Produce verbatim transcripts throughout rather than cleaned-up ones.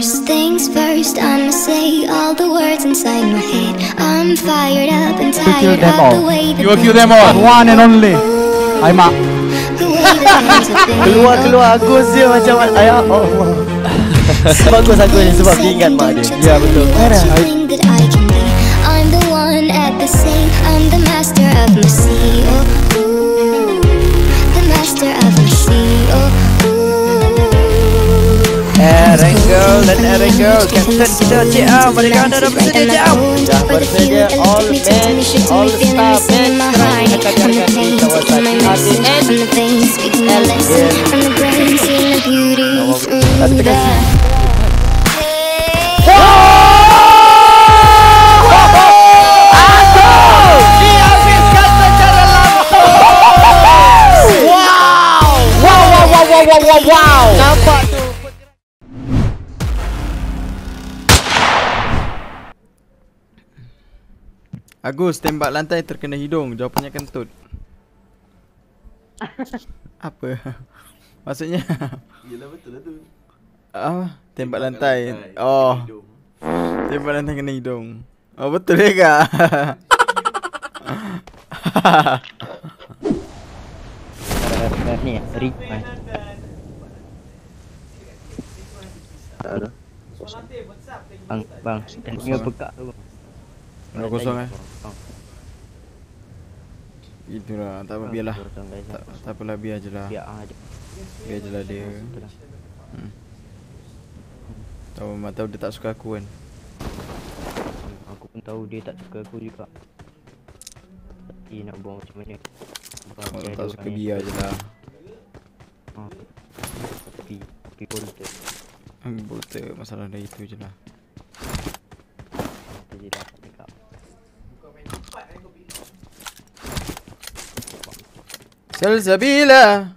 First things first, I'ma say all the words inside my head. I'm fired up and tired of the way that you will kill them all. One and only. Hai mak. Keluar keluar Agus dia macam ayah. Oh. Bagus Agus ni sebab dia ingat mak dia. Ya betul. I'm the one at the same. I'm the master of my sea. Oh, ooh, the master of my sea. Oh. Ereng girl dan ereng girl, Captain kita C A, mereka anda dah bersedia C A. Dah bersedia all men, all star men. Sekarang akan akan di kawasan A D N L N. Wow, wow, wow, wow, wow, wow, wow. Nampak tu. Agus, tembak lantai terkena hidung. Jawapannya kentut. Apa? Maksudnya? Yelah betul lah tu. Ah, tembak lantai. Oh. Tembak lantai kena hidung. Oh, betul juga. Ni rip. Ada. Bang, bang, tengok pekak tu. Dah kosong eh. Itulah, tak apa biarlah. Tak, tak apalah biar je lah. Biar je lah dia. Hmm. Tahu mak tahu dia tak suka aku kan. Aku pun tahu dia tak suka aku juga. Tapi nak buang macam mana? Kalau tak suka biar je lah. Tapi tapi bolter. Bolter masalah dah itu je lah. Jadi dah make up. Salsabila.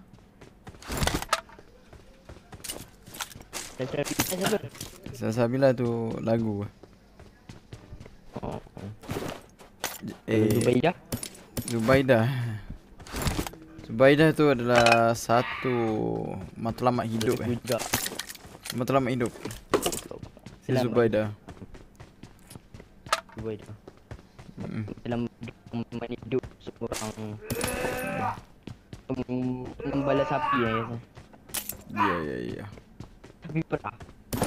Salsabila tu lagu. Oh. Eh, Zubaidah. Zubaidah. Zubaidah tu adalah satu matlamat hidup eh. Matlamat hidup. Si Zubaidah. Zubaidah. Hmm. Dalam menemani hidup seorang pembala sapi ya. Ya ya ya. Tapi pernah.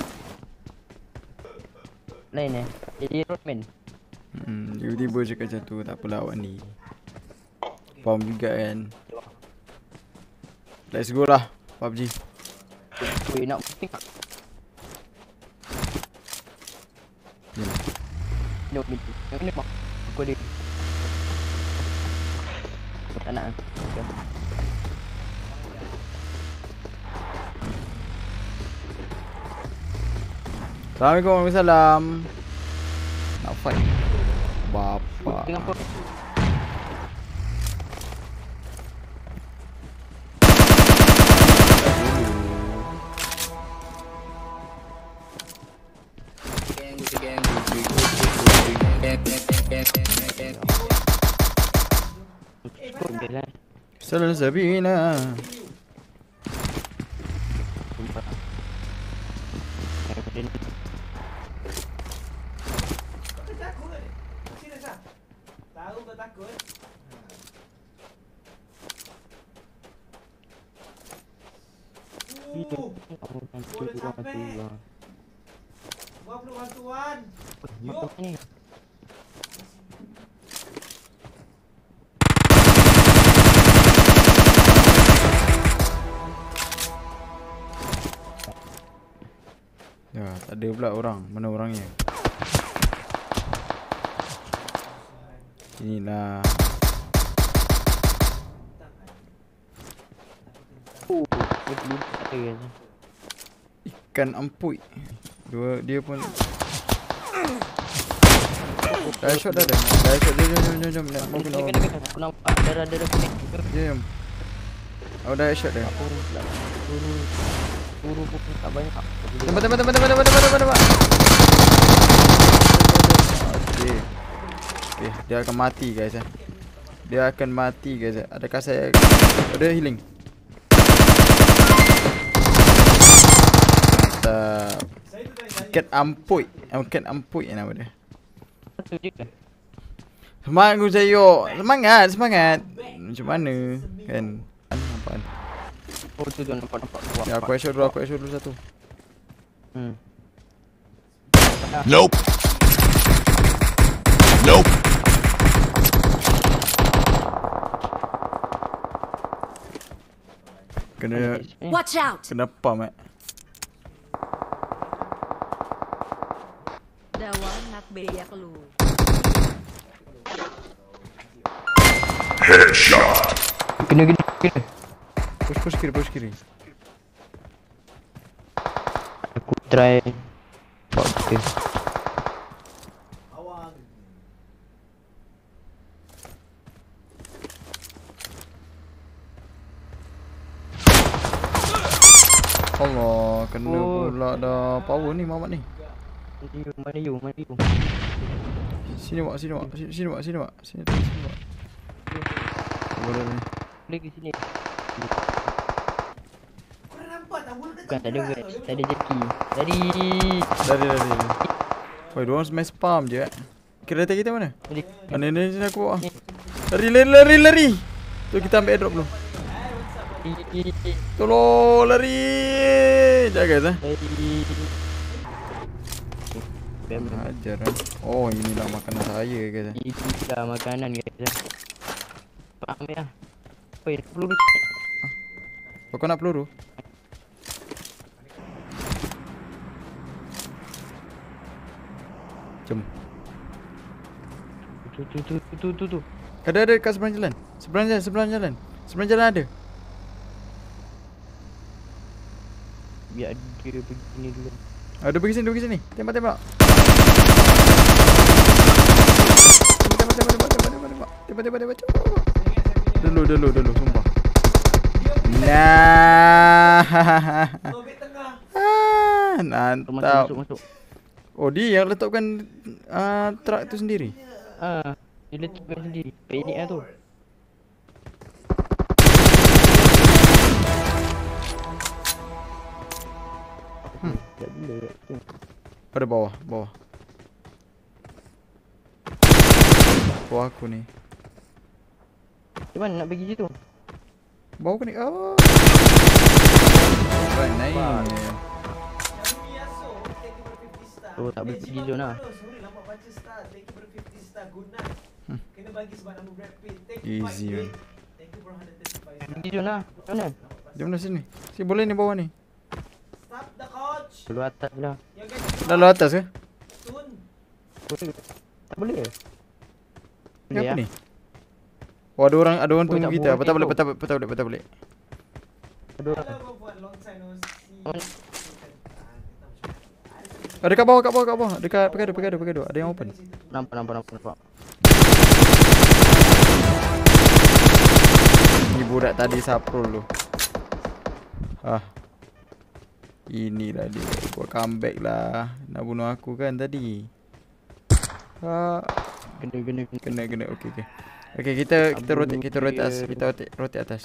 Lain eh. Jadi roadman. Hmm, tiba-tiba cakap macam tu, tak apalah awak ni. Faham juga kan. Let's go lah P U B G. Weh nak tengok. Jom ni. Yang ni mak. Aku ada. Tak nak. Okay. Assalamualaikum warahmatullahi wabarakatuh. Nak fight Bapak. Kenapa? Salam Sabina. Tahu kau takut? Uh, boleh sampai. Buat perlu bantuan. Yuk. Ya, tak ada pula orang. Mana orangnya? Inilah. Oh, belum ada kan. Ikan ampui. Dua dia pun. Dah shot dah dah. Dah shot dia jom jom jom jom. Mau kena. Aku nampak darah-darah kuning. Jom. Oh dah shot dah. Turun. Turun pun tak banyak. Tembak tembak tembak tembak tembak tembak tembak. Okey. Okay, dia akan mati guys eh. Dia akan mati guys eh. Adakah saya ada healing? Mantap. Cat Ampuy. Oh, Cat Ampuy nama dia. Satu je kan? Semangat aku sayok. Semangat, semangat. Macam mana kan? Apaan? Oh tu tu nampak nampak. Ya, aku headshot dulu, aku headshot dulu satu. Hmm. Nope. Nope. Kena Watch out! kena pam eh. Dawang nak beyak lu. Headshot. Kena kena kena. Push push kiri, push kiri. Aku try. Buat kita. Allah, kena Oh. pula dah power ni Muhammad ni. Mana you? Mana you? Sini mak, sini mak, sini sini mak, sini mak. Sini sini sini mak. Boleh ni. Boleh ke sini? Korang nampak tak? Mulut dia Bukan tak ada wedge, tak ada jeki. Jadi Dari dari. Oi, dua orang smash spam je. Eh. Kereta kita mana? Jadi Mana ni sini aku bawa. Lari lari lari lari. Tu kita ambil airdrop dulu. Tolong lari. Jaga guys eh. Ajar eh. Oh, inilah makanan saya guys. Eh. Inilah makanan guys. Faham ya? Oi, peluru. Kau nak peluru? Jom. Tu tu tu tu tu tu. Ada ada kat seberang jalan. Seberang jalan, seberang jalan. Seberang jalan ada. Biar dia pergi sini dulu. Ada pergi sini, dia pergi sini. Tembak tembak. Tembak tembak tembak tembak tembak tembak. Tembak tembak tembak. Dulu dulu dulu sumpah. Nah. Tobek tengah. Ah, Masuk mantap. masuk masuk. Oh, dia yang letakkan uh, truck tu sendiri. Ah, dia letakkan sendiri. Pelik lah tu. Hmm. Tak bila tu. Pada bawah, bawah. Bawah aku ni. Macam mana nak pergi situ? Bawah aku ni. Oh. Right, naik. Oh, tak boleh pergi zone lah. Sorry lambat baca star. Thank you for the fifty star. Good night. Hmm. Kena bagi sebab nama Brad Pitt. Thank you Easy Mike man. Pitt. Thank you for one hundred thirty-five star. Pergi zone lah. Macam mana? Jom dah sini. Sini boleh ni bawah ni. Stop the coach. Keluar atas lah. Ya guys. Dah lalu atas ke? Soon. Boleh. Tak boleh ke? Ni apa lah. ni? Oh, ada orang ada orang Oh, tunggu tak kita. boleh Patah boleh, tu. patah patah boleh, patah boleh. Ada orang. Hello Bob, long time no see. Oh. Ada kat bawah, kat bawah, kat bawah. Dekat pegado, pegado, pegado. Ada yang open. Nampak nampak nampak nampak. Ni budak tadi saprol tu. Ah. Inilah dia. Buat comeback lah. Nak bunuh aku kan tadi. Ah. Kena kena kena. Kena kena. Okey okey. Okey, kita kita rotate kita rotate atas. Kita rotate, rotate atas.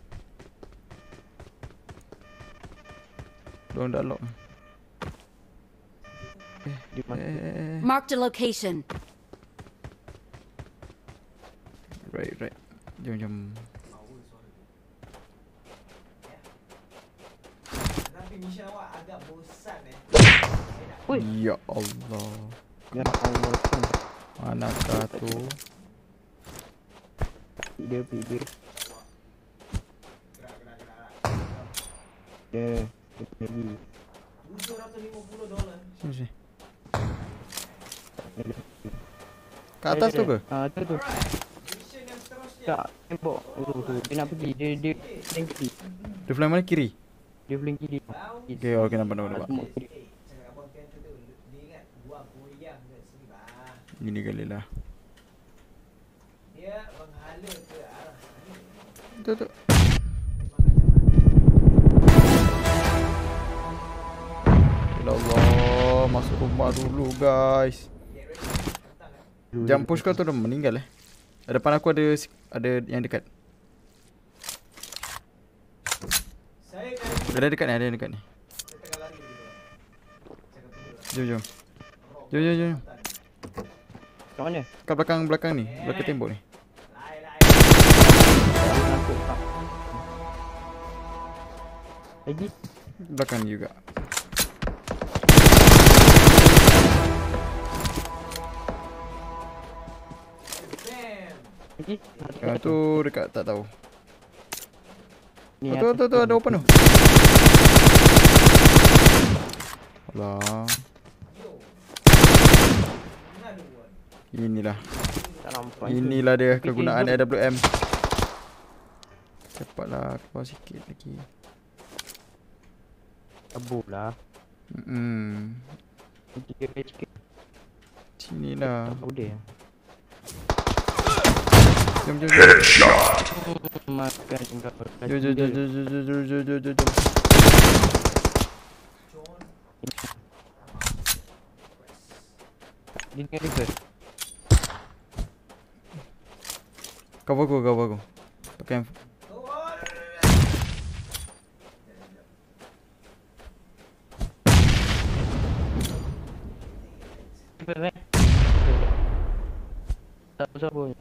Don't dah lock. Di mana? Eh, Marked a location. right right. Jom jom. Tapi mission awak agak bosan eh. Oi. Ya Allah. Ya Allah. Manakah tu? Dia pergi dia. Dia dia pergi. tujuh ratus lima puluh dolar. Sini sini. Kat atas tu ke? Ah, tu tu. Mission yang seterusnya. Tak, tembok. Tu tu. Dia nak pergi. Dia dia flank kiri. Dia flank mana kiri? Dia flank kiri. Okey, okey nampak nampak nampak. Tembok kiri. Eh, cakap abang Ken tu tu. Dia ingat buang goyang kat sini bah. Gini kali lah. Dia menghala ke arah sana. Tu tu. Ya Allah, masuk rumah dulu guys. Jam push kau tu dah meninggal eh. Depan aku ada ada yang dekat. Saya kali ni Ada dekat ni, ada yang dekat ni. saya tengah lari dulu. Cakap tunggu. Jom jom. Jom jom jom. Kat mana? Kat belakang belakang ni, belakang tembok ni. Lagi. Belakang ni juga. Lagi. Yang tu dekat tak tahu. Ni Oh, tu tu tu ada open tu. Alah. Inilah. Tak nampak. Inilah dia kegunaan A W M. Cepatlah keluar sikit lagi. Kabur lah. Hmm. Tiga kali sikit. Sinilah. Tak boleh. Jom jom jom. Makan tinggal. Jom jom jom jom jom jom jom jom jom jom. Dia dengan river. Cover aku, cover aku. Pakai handphone. River eh. Tak siapa ni.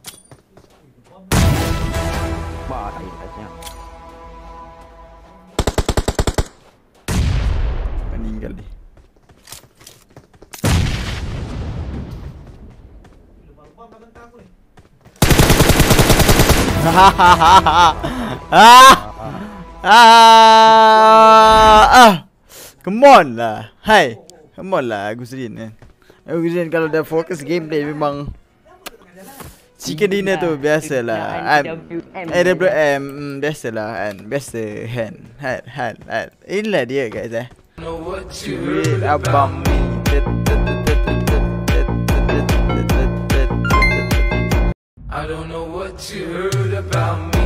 Baik katnya. Meninggal dia. Ah, come on lah. Hai. Come on lah Agusrianzz kan. Agusrianzz kalau dah fokus gameplay memang chicken dinner tu biasalah. A W M mm, biasalah kan. Biasa kan. Han han han. Inilah dia guys eh. Duit abang ni. I don't know what you heard about me.